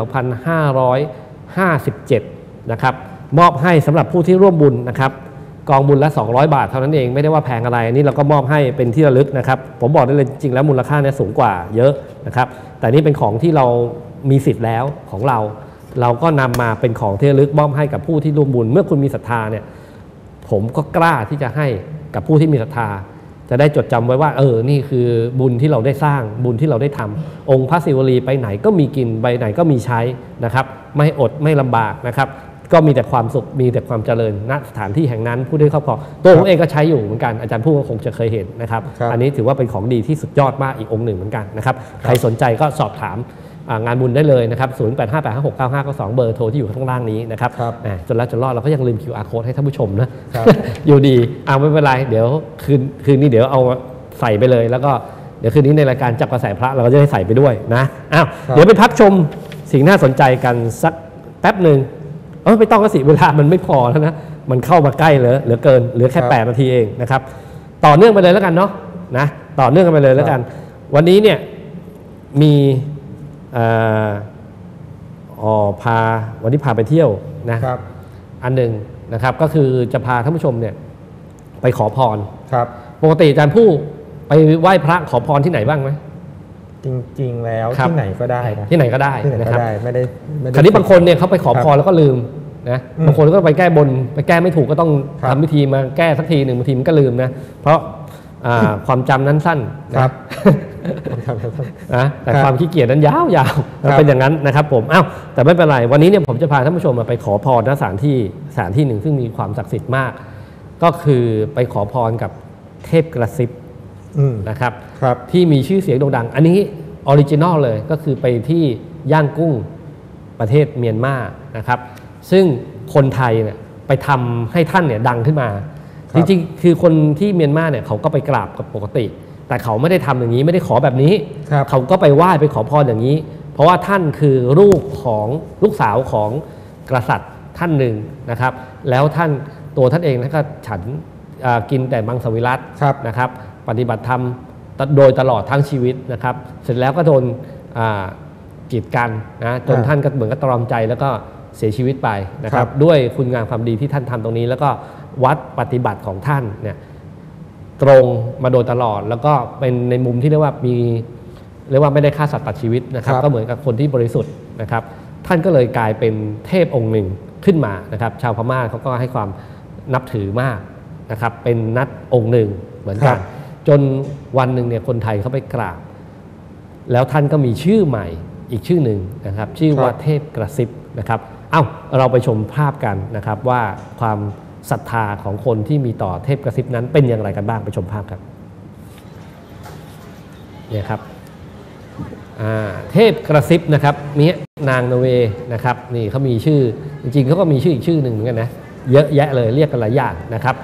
S1: 2557 นะครับมอบให้สำหรับผู้ที่ร่วมบุญนะครับกองบุญละ200 บาทเท่านั้นเองไม่ได้ว่าแพงอะไรอันนี้เราก็มอบให้เป็นที่ระลึกนะครับผมบอกได้เลยจริงๆแล้วมูลค่าเนี่ยสูงกว่าเยอะนะครับแต่นี่เป็นของที่เรามีสิทธิ์แล้วของเราก็นำมาเป็นของที่ระลึกมอบให้กับผู้ที่ร่วมบุญเมื่อคุณมีศรัทธาเนี่ยผมก็กล้าที่จะให้กับผู้ที่มีศรัทธาจะได้จดจำไว้ว่านี่คือบุญที่เราได้สร้างบุญที่เราได้ทำองค์พระศิวลีไปไหนก็มีกินไปไหนก็มีใช้นะครับไม่อดไม่ลำบากนะครับก็มีแต่ความสุขมีแต่ความเจริญณสถานที่แห่งนั้นผู้ได้ครอบครองตัวผมเองก็ใช้อยู่เหมือนกันอาจารย์ผู้ก็คงจะเคยเห็นนะครับอันนี้ถือว่าเป็นของดีที่สุดยอดมากอีกองค์หนึ่งเหมือนกันนะครับใครสนใจก็สอบถามงานบุญได้เลยนะครับ 0858569592 เบอร์โทรที่อยู่ข้างล่างนี้นะครับจนแล้วจนรอดเราก็ยังลืม QR code ให้ท่านผู้ชมนะ อยู่ดีไม่เป็นไรเดี๋ยวคืนนี้เดี๋ยวเอาใส่ไปเลยแล้วก็เดี๋ยวคืนนี้ในรายการจับกระแสพระเราก็จะได้ใส่ไปด้วยนะเดี๋ยวไปพักชมสิ่งน่าสนใจกันสักแป๊บหนึ่งไม่ต้องก็สิเวลามันไม่พอแล้วนะมันเข้ามาใกล้เหลือเกินเหลือแค่8 นาทีเองนะครับต่อเนื่องไปเลยแล้วกันเนาะนะต่อเนื่องกันไปเลยแล้วกันวันนี้เนี่ยมีวันนี้พาไปเที่ยวนะครับอันหนึ่งนะครับก็คือจะพาท่านผู้ชมเนี่ยไปขอพรครับปกติอาจารย์ผู้ไปไหว้พระขอพรที่ไหนบ้างไหม
S2: จริงๆแล้วที่ไหนก็ได้นะ
S1: ที่ไหนก็ได้นะครับ
S2: ไม่ได้
S1: คราวนี้บางคนเนี่ยเขาไปขอพรแล้วก็ลืมนะบางคนก็ไปแก้บนไปแก้ไม่ถูกก็ต้องทำพิธีมาแก้สักทีหนึ่งบางทีมันก็ลืมนะเพราะความจำนั้นสั้นนะครับแต่ความขี้เกียจนั้นยาวๆเป็นอย่างนั้นนะครับผมแต่ไม่เป็นไรวันนี้เนี่ยผมจะพาท่านผู้ชมมาไปขอพรณสถานที่หนึ่งซึ่งมีความศักดิ์สิทธิ์มากก็คือไปขอพรกับเทพกระซิบนะครับที่มีชื่อเสียงโด่งดังอันนี้ออริจินอลเลยก็คือไปที่ย่างกุ้งประเทศเมียนมานะครับซึ่งคนไทยเนี่ยไปทำให้ท่านเนี่ยดังขึ้นมาจริงๆคือคนที่เมียนมาเนี่ยเขาก็ไปกราบกับปกติแต่เขาไม่ได้ทำอย่างนี้ไม่ได้ขอแบบนี้เขาก็ไปไหว้ไปขอพรอย่างนี้เพราะว่าท่านคือลูกสาวของกษัตริย์ท่านหนึ่งนะครับแล้วตัวท่านเองก็ฉันกินแต่มังสวิรัตินะครับปฏิบัติธรรมโดยตลอดทั้งชีวิตนะครับเสร็จแล้วก็โดนกีดกันนะจนท่านก็เหมือนกับตรอมใจแล้วก็เสียชีวิตไปนะครับด้วยคุณงามความดีที่ท่านทำตรงนี้แล้วก็วัดปฏิบัติของท่านเนี่ยตรงมาโดยตลอดแล้วก็เป็นในมุมที่เรียกว่าไม่ได้ฆ่าสัตว์ตัดชีวิตนะครับก็เหมือนกับคนที่บริสุทธิ์นะครับท่านก็เลยกลายเป็นเทพองค์หนึ่งขึ้นมานะครับชาวพม่าเขาก็ให้ความนับถือมากนะครับเป็นนัดองค์หนึ่งเหมือนกันจนวันหนึ่งเนี่ยคนไทยเขาไปกราบแล้วท่านก็มีชื่อใหม่อีกชื่อหนึ่งนะครับชื่อว่าเทพกระซิบนะครับเราไปชมภาพกันนะครับว่าความศรัทธาของคนที่มีต่อเทพกระซิบนั้นเป็นอย่างไรกันบ้างไปชมภาพครับเนี่ยครับเทพกระซิบนะครับมีนางนเวนะครับนี่เขามีชื่อจริงๆเขาก็มีชื่ออีกชื่อหนึ่งเหมือนกันนะเยอะแยะเลยเรียกกันหลายอย่างนะครับ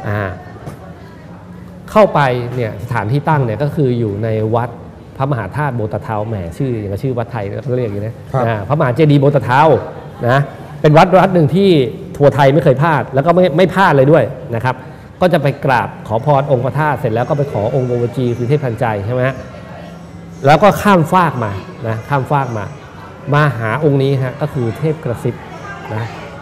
S1: เข้าไปเนี่ยสถานที่ตั้งเนี่ยก็คืออยู่ในวัดพระมหาธาตุโบตะเทาแหมชื่ออย่างกับชื่อวัดไทยเขาเรียกอย่างนี้นะพระมหาเจดีย์โบตะเทานะเป็นวัดหนึ่งที่ทัวร์ไทยไม่เคยพลาดแล้วก็ไม่พลาดเลยด้วยนะครับก็จะไปกราบขอพรองค์พระธาตุเสร็จแล้วก็ไปขอองค์โบวจีคือเทพทันใจใช่ไหมแล้วก็ข้ามฟากมาหาองค์นี้ฮะก็คือเทพกระซิบนะ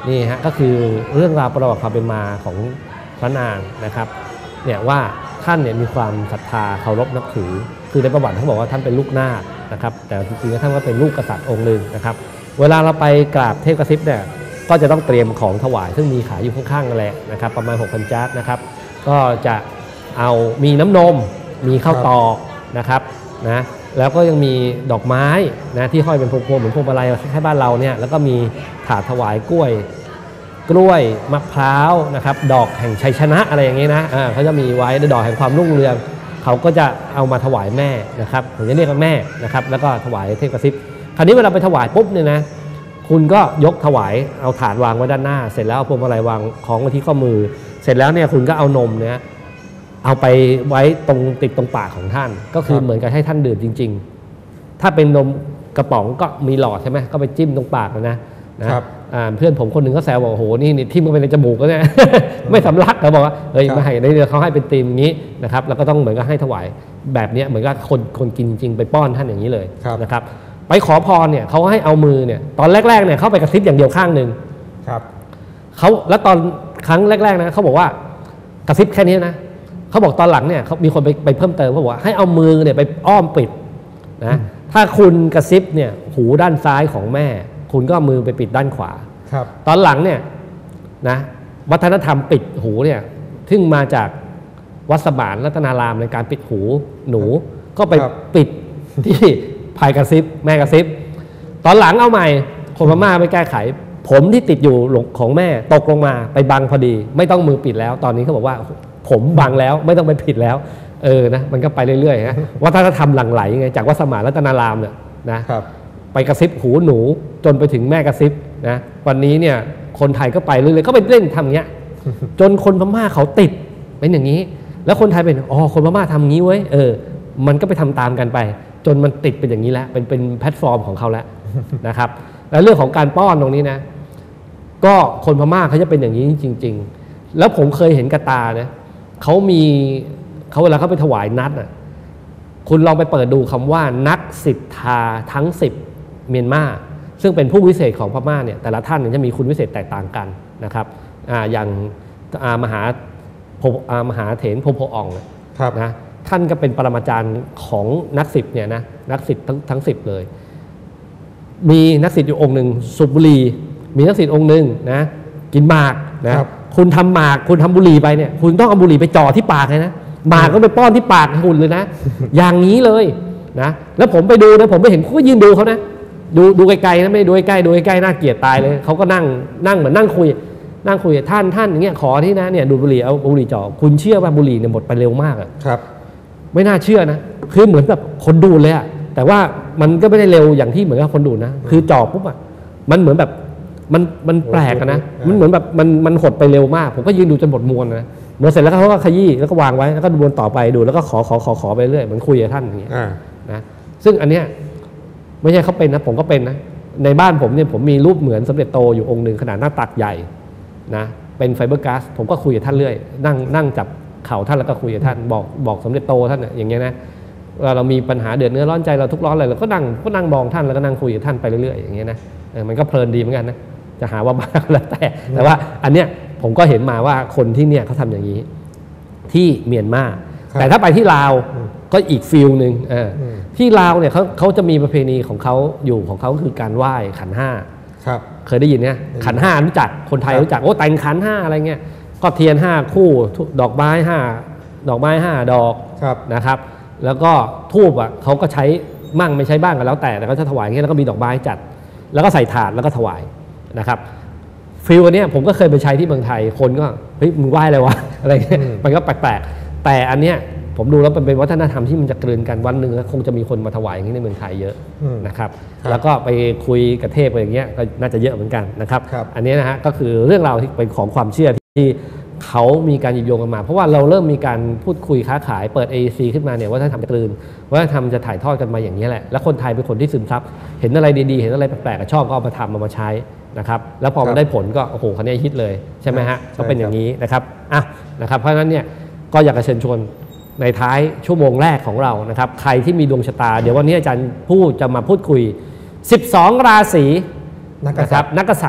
S1: นี่ฮะก็คือเรื่องราวประวัติความเป็นมาของพระนางนะครับเนี่ยว่าท่านเนี่ยมีความศรัทธาเคารพนับถือคือในประวัติเขาบอกว่าท่านเป็นลูกนาคนะครับแต่จริงๆแล้วท่านก็เป็นลูกกษัตริย์องค์หนึ่งนะครับเวลาเราไปกราบเทพกระซิบเนี่ยก็จะต้องเตรียมของถวายซึ่งมีขายอยู่ข้างๆนั่นแหละนะครับประมาณ 6,000 จาร์ดนะครับก็จะเอามีน้ำนมมีข้าวตอกนะครับนะแล้วก็ยังมีดอกไม้นะที่ห้อยเป็นพวงๆเหมือนพวงมาลัยคล้ายๆบ้านเราเนี่ยแล้วก็มีถาดถวายกล้วยมะพร้าวนะครับดอกแห่งชัยชนะอะไรอย่างนี้นะเขาจะมีไว้ดอกแห่งความรุ่งเรืองเขาก็จะเอามาถวายแม่นะครับผมจะเรียกว่าแม่นะครับแล้วก็ถวายเทพกระซิบคราวนี้เวลาไปถวายปุ๊บเนี่ยนะคุณก็ยกถวายเอาถาดวางไว้ด้านหน้าเสร็จแล้วเอาพวงมาลัยวางของไว้ที่ข้อมือเสร็จแล้วเนี่ยคุณก็เอานมเนี่ยเอาไปไว้ติดตรงปากของท่านก็คือเหมือนกับให้ท่านดื่มจริงๆถ้าเป็นนมกระป๋องก็มีหลอดใช่ไหมก็ไปจิ้มตรงปากนะเพื่อนผมคนหนึ่งก็แซวบอกโอ้โหนี่ทิ่มเข้าไปในจมูกก็เนี่ย ไม่สำลักเขาบอกว่าเฮ้ยไม่ให้ได้เขาให้เป็นธีมอย่างนี้นะครับแล้วก็ต้องเหมือนกับให้ถวายแบบนี้เหมือนกับคนกินจริงไปป้อนท่านอย่างนี้เลยนะครับไปขอพรเนี่ยเขาให้เอามือเนี่ยตอนแรกๆเนี่ยเข้าไปกระซิบอย่างเดียวข้างหนึ่งเขาแล้วตอนครั้งแรกๆนะเขาบอกว่ากระซิบแค่นี้นะเขาบอกตอนหลังเนี่ยเขามีคนไปเพิ่มเติมเขาบอกว่าให้เอามือเนี่ยไปอ้อมปิดนะถ้าคุณกระซิบเนี่ยหูด้านซ้ายของแม่คุณก็เอามือไปปิดด้านขวาตอนหลังเนี่ยนะวัฒนธรรมปิดหูเนี่ยซึ่งมาจากวัดสมานรัตนารามในการปิดหูหนูก็ไปปิดที่พายกระซิบแม่กระซิบตอนหลังเอาใหม่คนพม่าไปแก้ไขผมที่ติดอยู่ของแม่ตกลงมาไปบังพอดีไม่ต้องมือปิดแล้วตอนนี้เขาบอกว่าผมบังแล้วไม่ต้องไปผิดแล้วนะมันก็ไปเรื่อยๆนะวัฒนธรรมหลั่งไหลไงจากวัดสมานรัตนารามเนี่ยนะไปกระซิบหูหนูจนไปถึงแม่กระซิบนะวันนี้เนี่ยคนไทยก็ไปเรื่อยๆก็ไปเล่นทำเงี้ยจนคนพม่าเขาติดเป็นอย่างนี้แล้วคนไทยเป็นคนพม่าทำงี้เว้ยมันก็ไปทำตามกันไปจนมันติดเป็นอย่างนี้แล้วเป็นแพลตฟอร์มของเขาแล้วนะครับแล้วเรื่องของการป้อนตรงนี้นะก็คนพม่าเขาจะเป็นอย่างนี้จริงๆแล้วผมเคยเห็นกระตานะเขาเวลาเขาไปถวายนัดน่ะคุณลองไปเปิดดูคำว่านักสิทธาทั้ง10เมียนมาซึ่งเป็นผู้วิเศษของพม่าเนี่ยแต่ละท่านจะมีคุณวิเศษแตกต่างกันนะครับอย่างมหาเถรพรหมโพอ่องนะท่านก็เป็นปรมาจารย์ของนักศิษย์เนี่ยนะนักศิษย์ทั้ง10เลยมีนักศิษย์อยู่องค์หนึ่งสูบบุหรี่มีนักศิษย์องค์หนึ่งนะกินหมากนะคุณทำหมากคุณทำบุหรี่ไปเนี่ยคุณต้องเอาบุหรี่ไปจ่อที่ปากเลยนะหมากก็ไปป้อนที่ปากคุณเลยนะอย่างนี้เลยนะแล้วผมไปดูนะผมไปเห็นเขาก็ยืนดูเขานะดูไกลๆนะไม่ดูใกล้ๆดูใกล้ๆน่าเกลียดตายเลยเขาก็นั่งเหมือนนั่งคุยท่านอย่างเงี้ยขอที่นะเนี่ยดูบุหรี่เอาบุหรี่จ่อคุณเชื่อว่าบุหรี่เนี่ยหมดไปเร็วมากอ่ะครับไม่น่าเชื่อนะคือเหมือนแบบคนดูเลยอ่ะแต่ว่ามันก็ไม่ได้เร็วอย่างที่เหมือนกับคนดูนะคือจ่อปุ๊บอ่ะมันเหมือนแบบมันแปลกนะมันเหมือนแบบมันหดไปเร็วมากผมก็ยืนดูจนหมดมวลนะเมื่อเสร็จแล้วเขาก็ขยี้แล้วก็วางไว้แล้วก็ดูวนต่อไปดูแล้วก็ขอไปเรื่อยเหมือนคุยกับท่านอย่างเงี้ยนะซึ่งอันเนี้ยไม่ใช่เขาเป็นนะผมก็เป็นนะในบ้านผมเนี่ยผมมีรูปเหมือนสมเด็จโตอยู่องค์หนึ่งขนาดหน้าตักใหญ่นะเป็นไฟเบอร์ก๊าซผมก็คุยกับท่านเรื่อยนั่งจับเข่าท่านแล้วก็คุยกับท่านบอกสมเด็จโตท่านอย่างเงี้ยนะเรามีปัญหาเดือดเนื้อร้อนใจเราทุกข์ร้อนอะไรเราก็นั่งมองท่านแล้วก็นั่งคุยกับท่านไปเรื่อยๆอย่างเงี้ยนะมันก็เพลินดีเหมือนกันนะจะหาว่าบ้าแล้วแต่ว่าอันเนี้ยผมก็เห็นมาว่าคนที่เนี่ยเขาทำอย่างนี้ที่เมียนมาแต่ถ้าไปที่ลาวก็อีกฟิลหนึ่งที่ลาวเนี่ยเขาจะมีประเพณีของเขาอยู่ของเขาคือการไหว้ขันห้าเคยได้ยินเนี่ยขันห้ารู้จักคนไทยรู้จักแต่งขันห้าอะไรเงี้ยก็เทียน5 คู่ดอกไม้5 ดอกนะครับแล้วก็ธูปเขาก็ใช้มั่งไม่ใช้บ้างกันแล้วแต่เขาจะถวายอย่างเงี้ยแล้วก็มีดอกไม้จัดแล้วก็ใส่ถาดแล้วก็ถวายนะครับฟิลอันนี้ผมก็เคยไปใช้ที่เมืองไทยคนก็เฮ้ยมึงไหว้อะไรวะอะไรเงี้ยมันก็แปลกๆแต่อันเนี้ยผมดูแล้วเป็นวัฒนธรรมที่มันจะกลืนกันวันหนึ่งคงจะมีคนมาถวายอย่างนี้ในเมืองไทยเยอะนะครับแล้วก็ไปคุยกับเทพอะไรอย่างเงี้ยก็น่าจะเยอะเหมือนกันนะครับอันนี้นะฮะก็คือเรื่องราวที่เป็นของความเชื่อที่เขามีการหยิบโยงกันมาเพราะว่าเราเริ่มมีการพูดคุยค้าขายเปิด AEC ขึ้นมาเนี่ยวัฒนธรรมจะกลืนวัฒนธรรมจะถ่ายทอดกันมาอย่างนี้แหละแล้วคนไทยเป็นคนที่ซึมซับเห็นอะไรดีๆเห็นอะไรแปลกๆชอบก็เอามาทำมาใช้นะครับแล้วพอมันได้ผลก็โอ้โหคันนี้ฮิตเลยใช่ไหมฮะก็เป็นอย่างนี้นะครับนะครับเพราะฉะนั้นเนี่ยก็อยากจะเชิญชวนในท้ายชั่วโมงแรกของเรานะครับใครที่มีดวงชะตาเดี๋ยววันนี้อาจารย์จะมาพูดคุย12ราศีนะครับนักกษัตริย์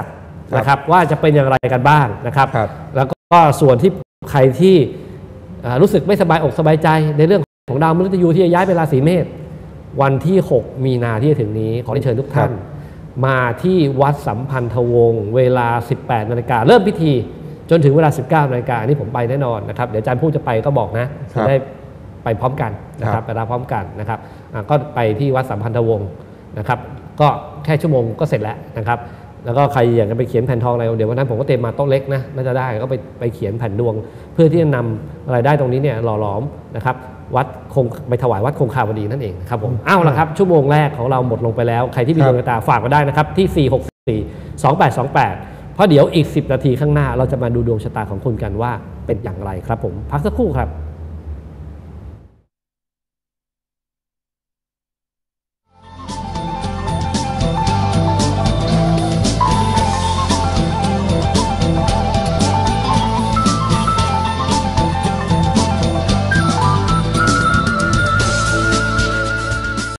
S1: นะครับว่าจะเป็นอย่างไรกันบ้างนะครับ
S2: ครับ
S1: แล้วก็ส่วนที่ใครที่รู้สึกไม่สบายอกสบายใจในเรื่องของดาวมฤตยูที่จะย้ายไปราศีเมษวันที่ 6 มีนาที่จะถึงนี้ขอเชิญทุกท่านมาที่วัดสัมพันธวงศ์เวลา 18 นาฬิกาเริ่มพิธีจนถึงเวลา 19 นาฬิกานี่ผมไปแน่นอนนะครับเดี๋ยวอาจารย์ผู้จะไปก็บอกนะจะได้ไปพร้อมกันนะครับไปรับพร้อมกันนะครับก็ไปที่วัดสัมพันธวงศ์นะครับก็แค่ชั่วโมงก็เสร็จแล้วนะครับแล้วก็ใครอยากจะไปเขียนแผ่นทองอะไรเดี๋ยววันนั้นผมก็เตรียมมาโต๊ะเล็กนะน่าจะได้ก็ไปเขียนแผ่นดวงเพื่อที่จะนำรายได้ตรงนี้เนี่ยหล่อหลอมนะครับวัดคงไปถวายวัดคงคาวดีนั่นเองครับผมเอาละครับชั่วโมงแรกของเราหมดลงไปแล้วใครที่มีดวงชะตาฝากมาได้นะครับที่4642828เพราะเดี๋ยวอีก10 นาทีข้างหน้าเราจะมาดูดวงชะตาของคุณกันว่าเป็นอย่างไรครับผมพักสักครู่ครับ